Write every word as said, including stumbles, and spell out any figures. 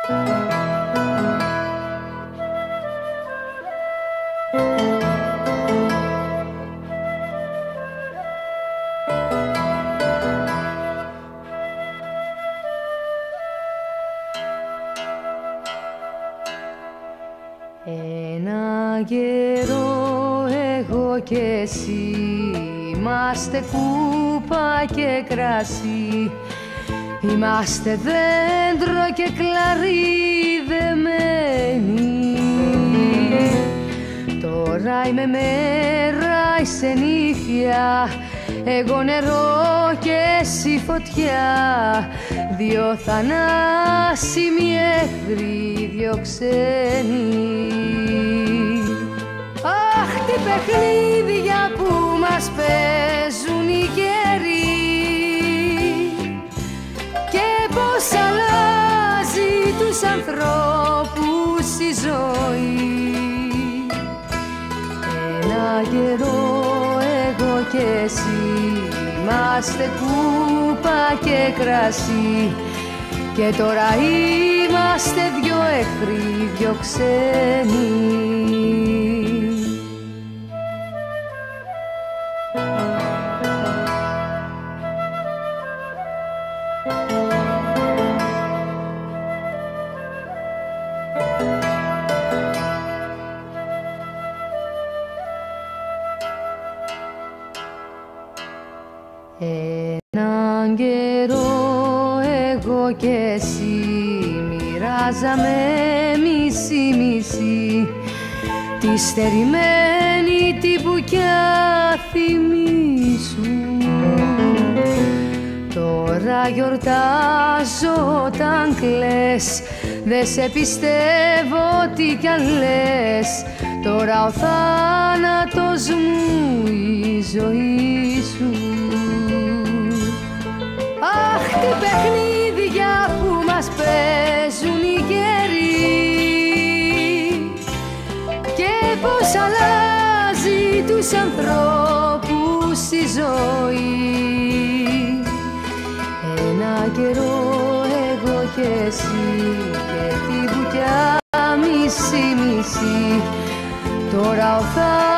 Ένα καιρό εγώ κι εσύ είμαστε κούπα και κρασί, είμαστε δέντρο και κλαρί δεμένοι. Τώρα είμαι μέρα, είσαι νύφια, εγώ νερό και εσύ φωτιά, δυο θανάσιμοι εχθροί, δυο ξένοι. Αχ, τι παιχνίδια που μας παίζουν οι καιροί και πώς αλλάζει τους ανθρώπους η ζωή. Ένα καιρό εγώ και εσύ είμαστε κούπα και κρασί, και τώρα είμαστε δυο εχθροί, δυο ξένοι. Έναν καιρό εγώ και εσύ μοιράζαμε μισή-μισή τη στερημένη την μπουκιά θυμίσου. Τώρα γιορτάζω όταν κλαις, δε σε πιστεύω τι κι αν λες. Τώρα ο θάνατος μου η ζωή σου. Αχ, τι παιχνίδια που μας παίζουν οι καιροί και πώς αλλάζει τους ανθρώπους η ζωή. Ένα καιρό εγώ και εσύ και τη βουκιά μισή-μισή, τώρα ο θάνατος